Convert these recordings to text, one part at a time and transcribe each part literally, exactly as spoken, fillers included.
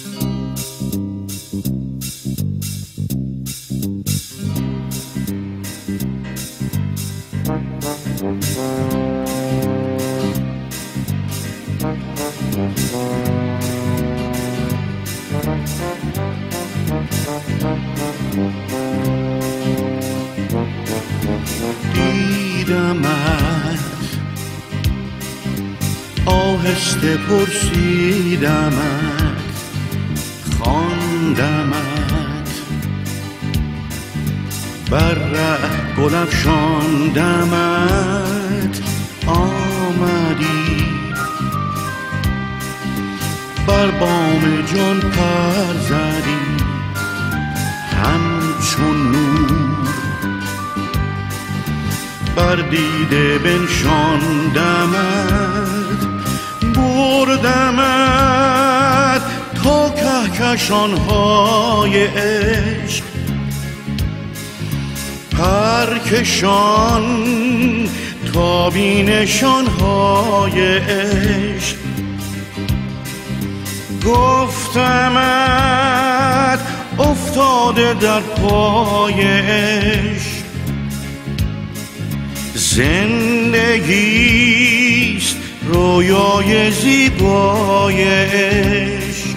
دیدمت آهسته پرسیدمت خواندمت بر ره گل افشاندمت آمدی بر بام جان پر زدی همچون نور بر دیده بنشاندمت بردمت تا کهکشان‌های عشق پرکشان تا بینشان‌های عشق گفتمت افتاده در پای عشق زندگیست رویای زیبای عشق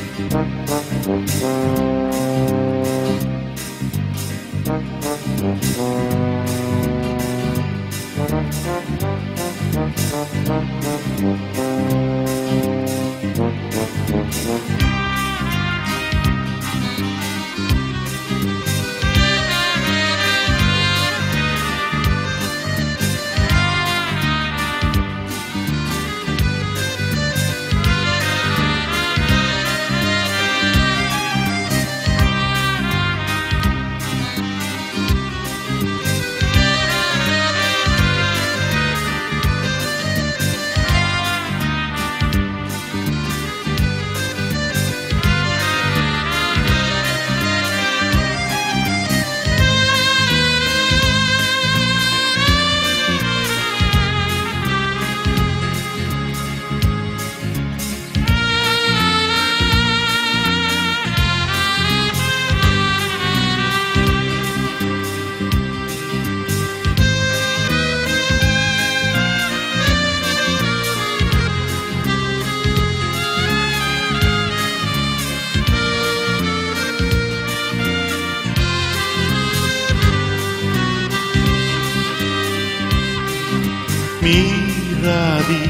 می روی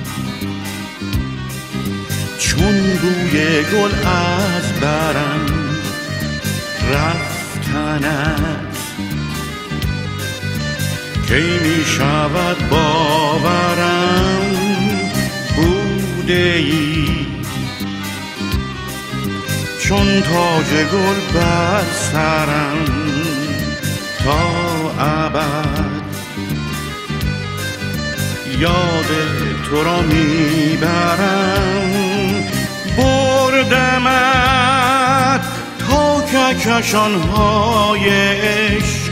چون بوی گل از برم رفتنت کی می شود باورم بوده ای چون تاج گل بر سرم تا ابد یاد تو را میبرم بردمت تا کهکشان‌های عشق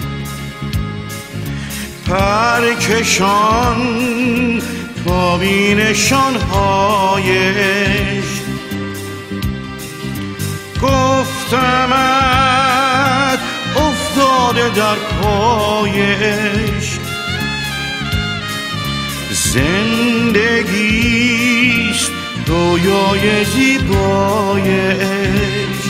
پرکشان تا بینشان‌های عشق گفتمت افتاده در پای عشق زندگیست رویای زیبای عشق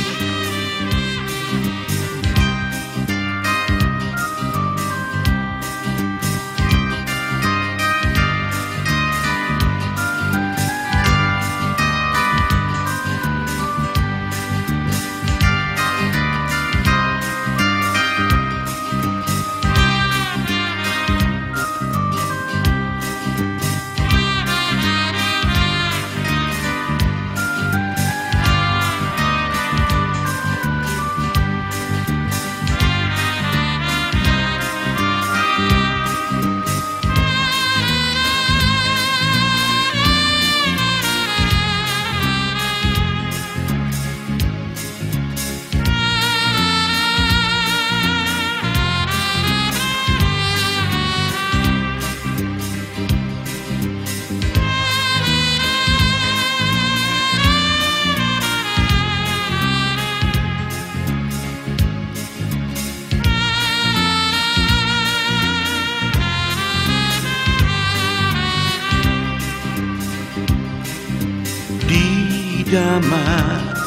دیدمت،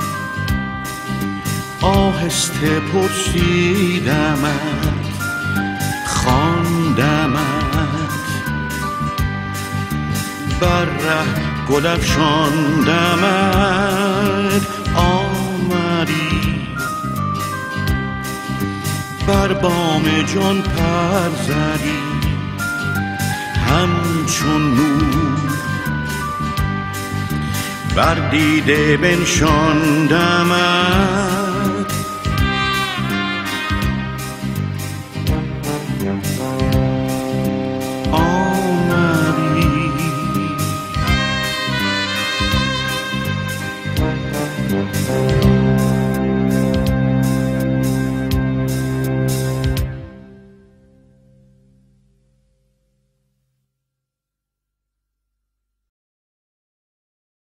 آهسته پرسیدمت، خواندمت، بر ره گل افشاندمت، آمدی بر بام جان پر زدی همچون نور، بر دیده بنشاندمت،